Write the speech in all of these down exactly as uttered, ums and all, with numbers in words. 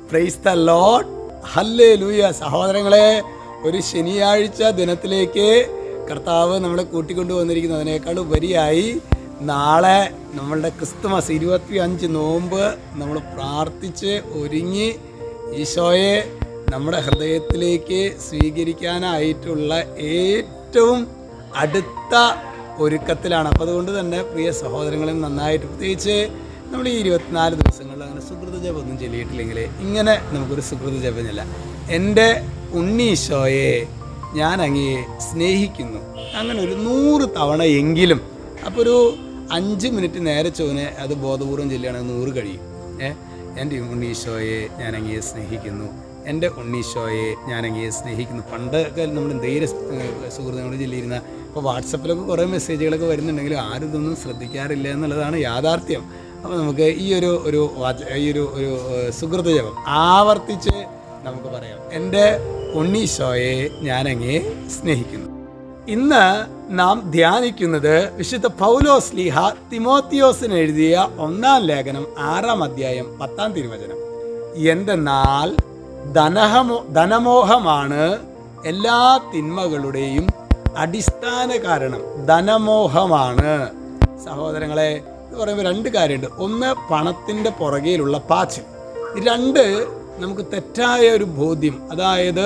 Praise the Lord. Hallelujah. സഹോദരങ്ങളെ, ഒരു ശനിയാഴ്ച ദിനത്തിലേക്ക് കർത്താവ് നമ്മളെ കൂട്ടിക്കൊണ്ടു വന്നിരിക്കുന്നതിനേക്കാൾ ഉപരിയായി നാളെ നമ്മളുടെ ക്രിസ്തുമസ് ഇരുപത്തി അഞ്ച് നോമ്പ് നമ്മൾ പ്രാർത്ഥിച്ച് ഒരുങ്ങി ഈശോയെ നമ്മുടെ ഹൃദയത്തിലേക്ക് സ്വീകരിക്കാനായിട്ടുള്ള ഏറ്റവും അടുത്ത ഒരുക്കത്തിലാണ്. അപ്പോൾ അതുകൊണ്ട് തന്നെ പ്രിയ സഹോദരങ്ങളെ നന്നായിട്ട്, പ്രത്യേകിച്ച് നമ്മൾ ഈ ഇരുപത്തിനാല് ദിവസങ്ങളിൽ അങ്ങനെ സുകൃത ജപം ഒന്നും ചൊല്ലിയിട്ടില്ലെങ്കിൽ ഇങ്ങനെ നമുക്കൊരു സുകൃത ജപം ചെല്ലാം. എൻ്റെ ഉണ്ണീശോയെ ഞാൻ അങ്ങയെ സ്നേഹിക്കുന്നു, അങ്ങനെ ഒരു നൂറ് തവണ എങ്കിലും. അപ്പോൾ ഒരു അഞ്ച് മിനിറ്റ് നേരെ ചോദിനെ അത് ബോധപൂർവം ചൊല്ലുകയാണെങ്കിൽ നൂറ് കഴിയും. ഏഹ് എൻ്റെ ഉണ്ണീശോയെ ഞാൻ അങ്ങയെ സ്നേഹിക്കുന്നു, എൻ്റെ ഉണ്ണീശോയെ ഞാൻ അങ്ങയെ സ്നേഹിക്കുന്നു. പണ്ടൊക്കെ നമ്മൾ എന്തെങ്കിലും സുഹൃത്തുക്കളോട് ചൊല്ലിയിരുന്ന, ഇപ്പോൾ വാട്സപ്പിലൊക്കെ കുറേ മെസ്സേജുകളൊക്കെ വരുന്നുണ്ടെങ്കിലും ആരും ഇതൊന്നും ശ്രദ്ധിക്കാറില്ല എന്നുള്ളതാണ് യാഥാർത്ഥ്യം. അപ്പോൾ നമുക്ക് ഈ ഒരു ഒരു ഈ ഒരു ഒരു സുഹൃത ജപം ആവർത്തിച്ച് നമുക്ക് പറയാം. എൻ്റെ ഉണ്ണീശോയെ ഞാൻ അങ്ങയെ സ്നേഹിക്കുന്നു. ഇന്ന് നാം ധ്യാനിക്കുന്നത് വിശുദ്ധ പൗലോസ് ശ്ലീഹ തിമോത്തിയോസിന് എഴുതിയ ഒന്നാം ലേഖനം ആറാം അധ്യായം പത്താം തിരുവചനം. എന്തെന്നാൽ ധനമോ ധനമോഹമാണ് എല്ലാ തിന്മകളുടെയും അടിസ്ഥാന കാരണം. ധനമോഹമാണ്. സഹോദരങ്ങളെ, എന്ന് പറയുമ്പോൾ രണ്ട് കാര്യമുണ്ട്. ഒന്ന്, പണത്തിൻ്റെ പുറകെയിലുള്ള പാച്ചിൽ. രണ്ട്, നമുക്ക് തെറ്റായ ഒരു ബോധ്യം, അതായത്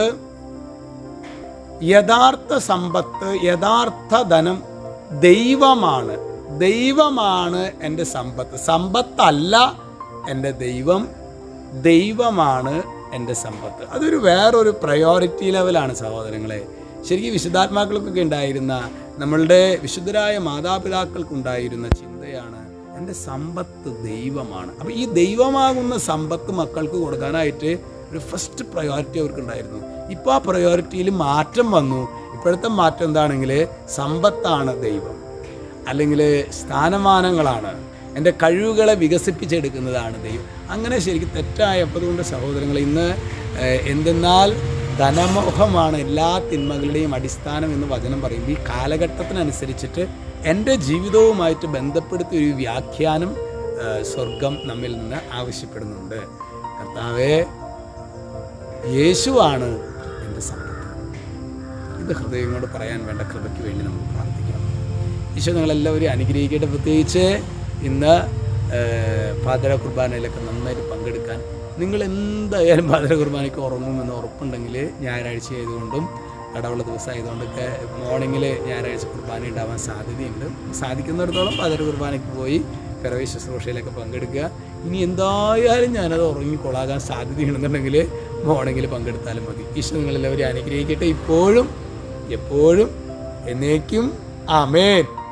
യഥാർത്ഥ സമ്പത്ത്, യഥാർത്ഥ ധനം ദൈവമാണ്. ദൈവമാണ് എൻ്റെ സമ്പത്ത്, സമ്പത്തല്ല എൻ്റെ ദൈവം. ദൈവമാണ് എൻ്റെ സമ്പത്ത്. അതൊരു വേറൊരു പ്രയോറിറ്റി ലെവലാണ് സഹോദരങ്ങളെ. ശരിക്കും വിശുദ്ധാത്മാക്കൾക്കൊക്കെ ഉണ്ടായിരുന്ന, നമ്മളുടെ വിശുദ്ധരായ മാതാപിതാക്കൾക്കുണ്ടായിരുന്ന ചിന്തയാണ് എൻ്റെ സമ്പത്ത് ദൈവമാണ്. അപ്പോൾ ഈ ദൈവമാകുന്ന സമ്പത്ത് മക്കൾക്ക് കൊടുക്കാനായിട്ട് ഒരു ഫസ്റ്റ് പ്രയോറിറ്റി അവർക്കുണ്ടായിരുന്നു. ഇപ്പോൾ ആ പ്രയോറിറ്റിയിൽ മാറ്റം വന്നു. ഇപ്പോഴത്തെ മാറ്റം എന്താണെങ്കിൽ സമ്പത്താണ് ദൈവം, അല്ലെങ്കിൽ സ്ഥാനമാനങ്ങളാണ്, എൻ്റെ കഴിവുകളെ വികസിപ്പിച്ചെടുക്കുന്നതാണ് ദൈവം. അങ്ങനെ ശരിക്കും തെറ്റായപ്പോൾ അതുകൊണ്ട് സഹോദരങ്ങൾ, ഇന്ന് എന്തെന്നാൽ ധനമോഹമാണ് എല്ലാ തിന്മകളുടെയും അടിസ്ഥാനം എന്ന് വചനം പറയും. ഈ കാലഘട്ടത്തിനനുസരിച്ചിട്ട് എൻ്റെ ജീവിതവുമായിട്ട് ബന്ധപ്പെടുത്തിയ ഒരു വ്യാഖ്യാനം സ്വർഗം നമ്മിൽ നിന്ന് ആവശ്യപ്പെടുന്നുണ്ട്. കർത്താവേ, യേശുവാണ് എൻ്റെ സമ്പത്ത്. ഇത് ഹൃദയം കൊണ്ട് പറയാൻ വേണ്ട കൃപയ്ക്ക് വേണ്ടി നമുക്ക് പ്രാർത്ഥിക്കാം. ഈശോ നിങ്ങളെല്ലാവരും അനുഗ്രഹിക്കട്ടെ. പ്രത്യേകിച്ച് ഇന്ന് പാതിര കുർബാനയിലൊക്കെ നന്നായിട്ട് പങ്കെടുക്കാൻ, നിങ്ങൾ എന്തായാലും പാതിര കുർബാനയ്ക്ക് ഉറങ്ങുമെന്ന് ഉറപ്പുണ്ടെങ്കിൽ ഞായറാഴ്ച ആയതുകൊണ്ടും കടവുള്ള ദിവസമായതുകൊണ്ടൊക്കെ മോർണിംഗിൽ ഞായറാഴ്ച കുർബാന ഉണ്ടാവാൻ സാധ്യതയുണ്ട്. സാധിക്കുന്നിടത്തോളം പാതിര കുർബാനയ്ക്ക് പോയി പിറവി ശുശ്രൂഷയിലൊക്കെ പങ്കെടുക്കുക. ഇനി എന്തായാലും ഞാനത് ഉറങ്ങിക്കൊള്ളാകാൻ സാധ്യതയുണ്ടെന്നുണ്ടെങ്കിൽ മോർണിംഗിൽ പങ്കെടുത്താലും മതി. ഈശോ നിങ്ങളെല്ലാവരും അനുഗ്രഹിക്കട്ടെ, ഇപ്പോഴും എപ്പോഴും എന്നേക്കും. ആമേൻ.